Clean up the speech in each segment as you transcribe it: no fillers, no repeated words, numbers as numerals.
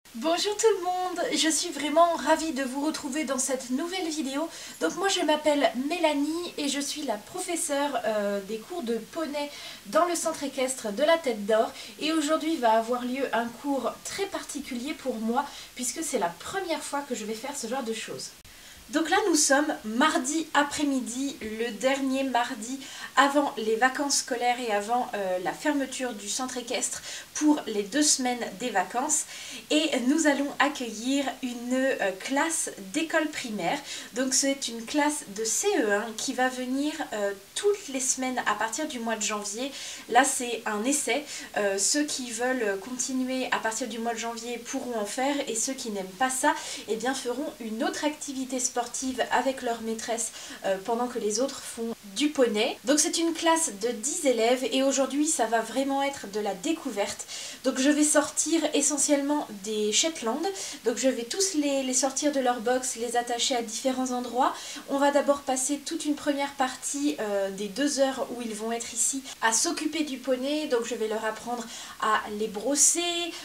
Bonjour tout le monde, je suis vraiment ravie de vous retrouver dans cette nouvelle vidéo. Donc moi je m'appelle Mélanie et je suis la professeure des cours de poney dans le centre équestre de la Tête d'Or. Et aujourd'hui va avoir lieu un cours très particulier pour moi puisque c'est la première fois que je vais faire ce genre de choses. Donc là nous sommes mardi après-midi, le dernier mardi avant les vacances scolaires et avant la fermeture du centre équestre pour les 2 semaines des vacances. Et nous allons accueillir une classe d'école primaire. Donc c'est une classe de CE1 qui va venir toutes les semaines à partir du mois de janvier. Là c'est un essai, ceux qui veulent continuer à partir du mois de janvier pourront en faire et ceux qui n'aiment pas ça eh bien, feront une autre activité sportive avec leur maîtresse pendant que les autres font du poney. Donc c'est une classe de 10 élèves et aujourd'hui ça va vraiment être de la découverte. Donc je vais sortir essentiellement des Shetland, donc je vais tous les sortir de leur box, les attacher à différents endroits. On va d'abord passer toute une première partie des 2 heures où ils vont être ici à s'occuper du poney. Donc je vais leur apprendre à les brosser,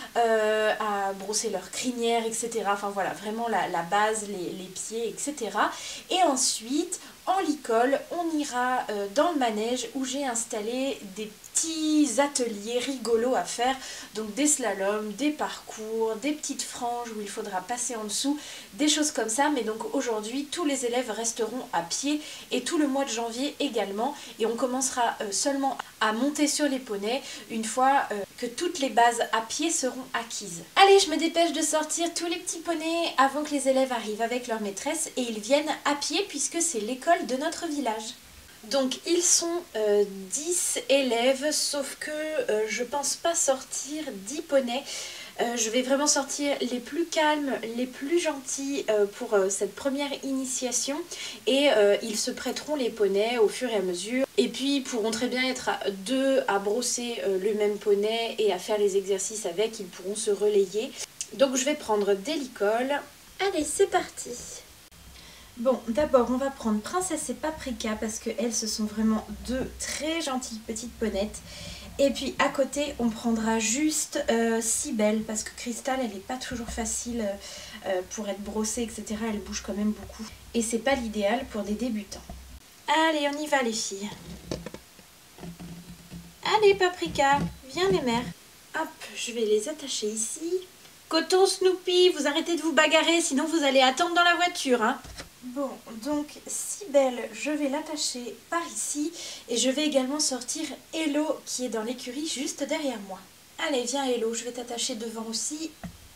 à brosser leur crinière, etc. Enfin voilà, vraiment la base, les pieds, etc. Et ensuite, en licol, on ira dans le manège où j'ai installé des petits ateliers rigolos à faire, donc des slaloms, des parcours, des petites franges où il faudra passer en dessous, des choses comme ça. Mais donc aujourd'hui tous les élèves resteront à pied et tout le mois de janvier également, et on commencera seulement à monter sur les poneys une fois que toutes les bases à pied seront acquises. Allez, je me dépêche de sortir tous les petits poneys avant que les élèves arrivent avec leur maîtresse et ils viennent à pied puisque c'est l'école de notre village. Donc ils sont 10 élèves, sauf que je pense pas sortir 10 poneys. Je vais vraiment sortir les plus calmes, les plus gentils pour cette première initiation, et ils se prêteront les poneys au fur et à mesure. Et puis ils pourront très bien être à 2 à brosser le même poney et à faire les exercices avec, ils pourront se relayer. Donc je vais prendre des licoles. Allez, c'est parti! Bon, d'abord on va prendre Princesse et Paprika parce qu'elles ce sont vraiment 2 très gentilles petites ponettes. Et puis à côté on prendra juste Cybelle parce que Cristal elle n'est pas toujours facile pour être brossée, etc. Elle bouge quand même beaucoup. Et c'est pas l'idéal pour des débutants. Allez, on y va les filles. Allez Paprika, viens mes mères. Hop, je vais les attacher ici. Coton, Snoopy, vous arrêtez de vous bagarrer sinon vous allez attendre dans la voiture, hein. Bon, donc Cybelle, je vais l'attacher par ici et je vais également sortir Hello qui est dans l'écurie juste derrière moi. Allez, viens Hello, je vais t'attacher devant aussi.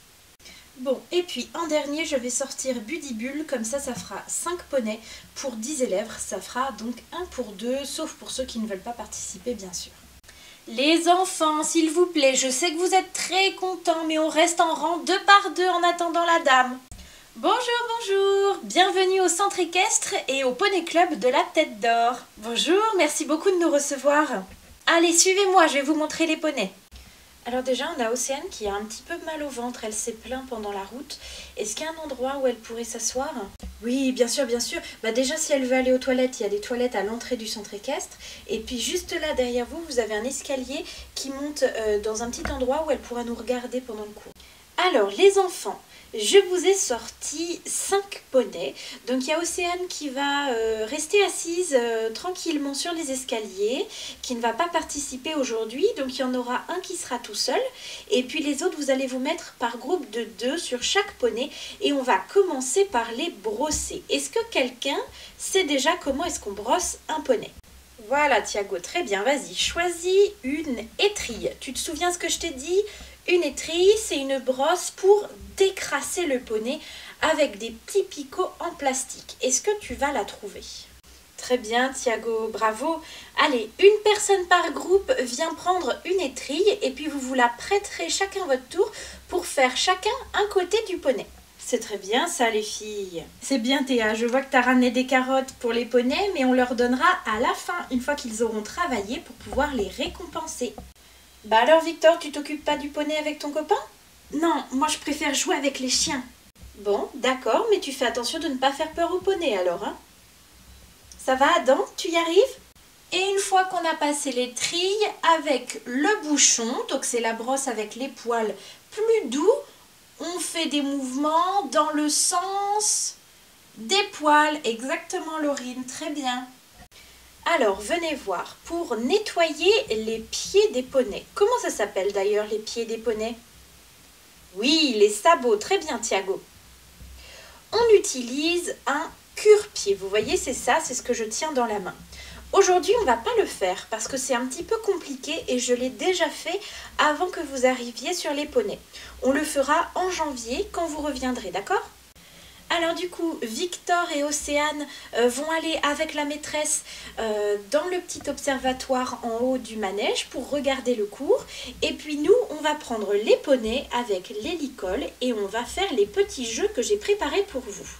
Bon, et puis en dernier, je vais sortir Budibule, comme ça fera 5 poneys pour 10 élèves. Ça fera donc 1 pour 2, sauf pour ceux qui ne veulent pas participer bien sûr. Les enfants, s'il vous plaît, je sais que vous êtes très contents, mais on reste en rang 2 par 2 en attendant la dame. Bonjour, bonjour, bienvenue au centre équestre et au poney club de la Tête d'Or. Bonjour, merci beaucoup de nous recevoir. Allez, suivez-moi, je vais vous montrer les poneys. Alors déjà, on a Océane qui a un petit peu mal au ventre, elle s'est plainte pendant la route. Est-ce qu'il y a un endroit où elle pourrait s'asseoir? Oui, bien sûr, bien sûr. Bah déjà, si elle veut aller aux toilettes, il y a des toilettes à l'entrée du centre équestre. Et puis juste là, derrière vous, vous avez un escalier qui monte dans un petit endroit où elle pourra nous regarder pendant le cours. Alors, les enfants, je vous ai sorti 5 poneys. Donc il y a Océane qui va rester assise tranquillement sur les escaliers, qui ne va pas participer aujourd'hui. Donc il y en aura un qui sera tout seul. Et puis les autres, vous allez vous mettre par groupe de 2 sur chaque poney. Et on va commencer par les brosser. Est-ce que quelqu'un sait déjà comment est-ce qu'on brosse un poney? Voilà Thiago, très bien, vas-y, choisis une étrille. Tu te souviens ce que je t'ai dit? Une étrille, c'est une brosse pour décrasser le poney avec des petits picots en plastique. Est-ce que tu vas la trouver? Très bien Thiago, bravo. Allez, une personne par groupe vient prendre une étrille et puis vous la prêterez chacun votre tour pour faire chacun un côté du poney. C'est très bien ça les filles. C'est bien Théa, je vois que tu as ramené des carottes pour les poneys, mais on leur donnera à la fin, une fois qu'ils auront travaillé pour pouvoir les récompenser. Bah alors Victor, tu t'occupes pas du poney avec ton copain? Non, moi je préfère jouer avec les chiens. Bon, d'accord, mais tu fais attention de ne pas faire peur au poney alors, hein? Ça va Adam, tu y arrives? Et une fois qu'on a passé les trilles avec le bouchon, donc c'est la brosse avec les poils plus doux, on fait des mouvements dans le sens des poils. Exactement, Laurine, très bien. Alors, venez voir, pour nettoyer les pieds des poneys. Comment ça s'appelle d'ailleurs, les pieds des poneys? Oui, les sabots, très bien, Thiago. On utilise un cure-pied. Vous voyez, c'est ça, c'est ce que je tiens dans la main. Aujourd'hui, on ne va pas le faire parce que c'est un petit peu compliqué et je l'ai déjà fait avant que vous arriviez sur les poneys. On le fera en janvier quand vous reviendrez, d'accord? Alors du coup, Victor et Océane vont aller avec la maîtresse dans le petit observatoire en haut du manège pour regarder le cours. Et puis nous, on va prendre les poneys avec l'hélicole et on va faire les petits jeux que j'ai préparés pour vous.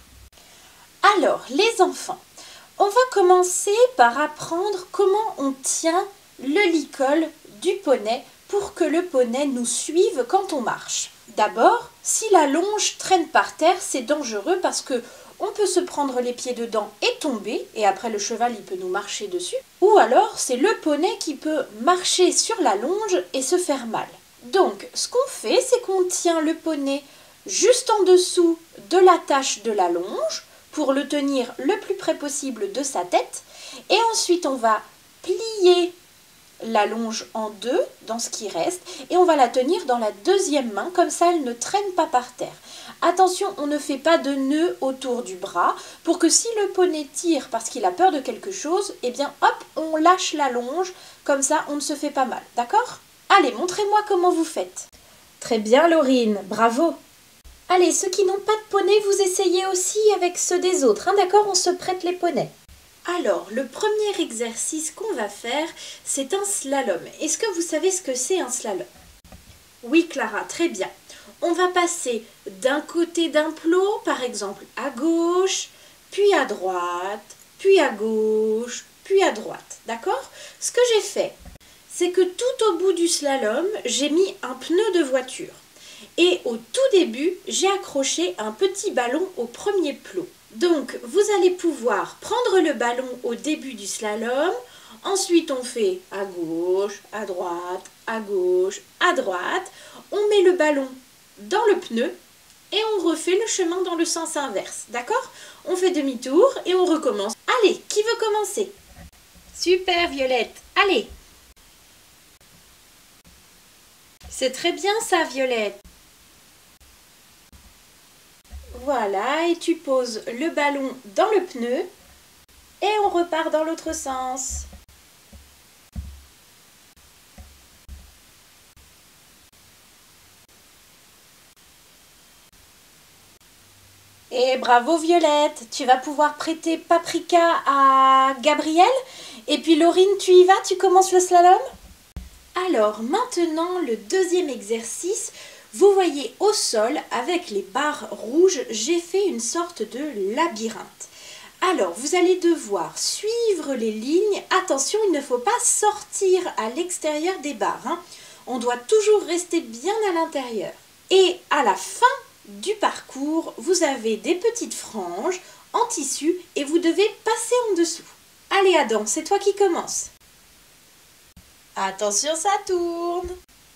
Alors, les enfants, on va commencer par apprendre comment on tient le licol du poney pour que le poney nous suive quand on marche. D'abord, si la longe traîne par terre, c'est dangereux parce que on peut se prendre les pieds dedans et tomber, et après le cheval il peut nous marcher dessus. Ou alors, c'est le poney qui peut marcher sur la longe et se faire mal. Donc, ce qu'on fait, c'est qu'on tient le poney juste en dessous de l'attache de la longe pour le tenir le plus près possible de sa tête. Et ensuite, on va plier la longe en deux dans ce qui reste et on va la tenir dans la deuxième main, comme ça elle ne traîne pas par terre. Attention, on ne fait pas de nœud autour du bras pour que si le poney tire parce qu'il a peur de quelque chose, eh bien hop, on lâche la longe, comme ça on ne se fait pas mal, d'accord? Allez, montrez-moi comment vous faites. Très bien Laurine, bravo. Allez, ceux qui n'ont pas de poney, vous essayez aussi avec ceux des autres, hein, d'accord? On se prête les poneys. Alors, le premier exercice qu'on va faire, c'est un slalom. Est-ce que vous savez ce que c'est un slalom? Oui, Clara, très bien. On va passer d'un côté d'un plot, par exemple à gauche, puis à droite, puis à gauche, puis à droite. D'accord? Ce que j'ai fait, c'est que tout au bout du slalom, j'ai mis un pneu de voiture. Et au tout début, j'ai accroché un petit ballon au premier plot. Donc, vous allez pouvoir prendre le ballon au début du slalom. Ensuite, on fait à gauche, à droite, à gauche, à droite. On met le ballon dans le pneu et on refait le chemin dans le sens inverse. D'accord? On fait demi-tour et on recommence. Allez, qui veut commencer? Super, Violette. Allez! C'est très bien ça, Violette. Voilà, et tu poses le ballon dans le pneu et on repart dans l'autre sens. Et bravo Violette, tu vas pouvoir prêter Paprika à Gabriel. Et puis Laurine, tu y vas, tu commences le slalom? Alors maintenant, le deuxième exercice. Vous voyez au sol, avec les barres rouges, j'ai fait une sorte de labyrinthe. Alors, vous allez devoir suivre les lignes. Attention, il ne faut pas sortir à l'extérieur des barres, hein. On doit toujours rester bien à l'intérieur. Et à la fin du parcours, vous avez des petites franges en tissu et vous devez passer en dessous. Allez Adam, c'est toi qui commences. Attention, ça tourne.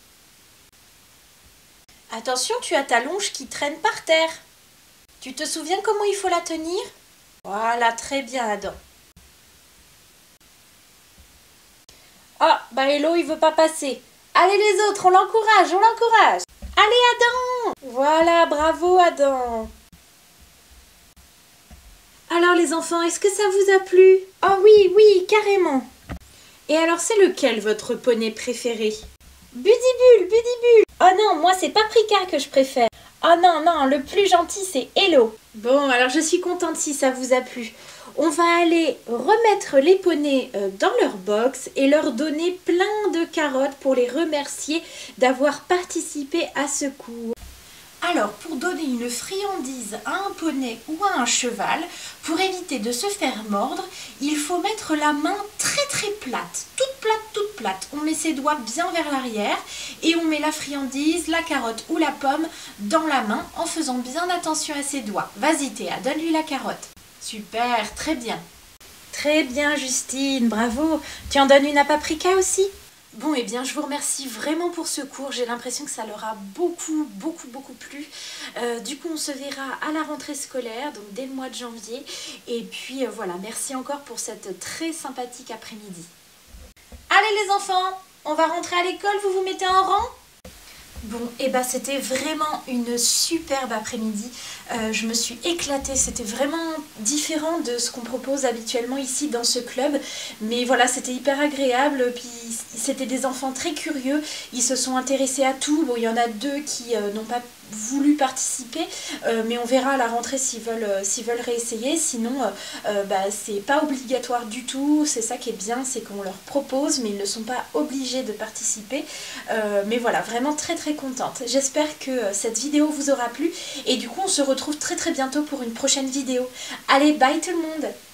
Attention, tu as ta longe qui traîne par terre. Tu te souviens comment il faut la tenir? Voilà, très bien Adam. Ah, bah Hello, il veut pas passer. Allez les autres, on l'encourage, on l'encourage. Allez Adam! Voilà, bravo Adam. Alors les enfants, est-ce que ça vous a plu? Oh oui, oui, carrément. Et alors c'est lequel votre poney préféré? Budibule, Budibule. Oh non, moi c'est Paprika que je préfère. Oh non, non, le plus gentil c'est Hello. Bon, alors je suis contente si ça vous a plu. On va aller remettre les poneys dans leur box et leur donner plein de carottes pour les remercier d'avoir participé à ce cours. Alors, pour donner une friandise à un poney ou à un cheval, pour éviter de se faire mordre, il faut mettre la main très plate, toute plate. On met ses doigts bien vers l'arrière et on met la friandise, la carotte ou la pomme dans la main en faisant bien attention à ses doigts. Vas-y Théa, donne-lui la carotte. Super, très bien. Très bien Justine, bravo. Tu en donnes une à Paprika aussi? Bon, eh bien, je vous remercie vraiment pour ce cours. J'ai l'impression que ça leur a beaucoup plu. Du coup, on se verra à la rentrée scolaire, donc dès le mois de janvier. Et puis, voilà, merci encore pour cette très sympathique après-midi. Allez les enfants, on va rentrer à l'école, vous vous mettez en rang ? Bon, et bah c'était vraiment une superbe après-midi. Je me suis éclatée, c'était vraiment différent de ce qu'on propose habituellement ici dans ce club. Mais voilà, c'était hyper agréable, puis c'était des enfants très curieux, ils se sont intéressés à tout. Bon, il y en a deux qui n'ont pas voulu participer, mais on verra à la rentrée s'ils veulent réessayer. Sinon, bah, c'est pas obligatoire du tout. C'est ça qui est bien, c'est qu'on leur propose, mais ils ne sont pas obligés de participer. Mais voilà, vraiment très contente. J'espère que cette vidéo vous aura plu et du coup on se retrouve très bientôt pour une prochaine vidéo. Allez, bye tout le monde!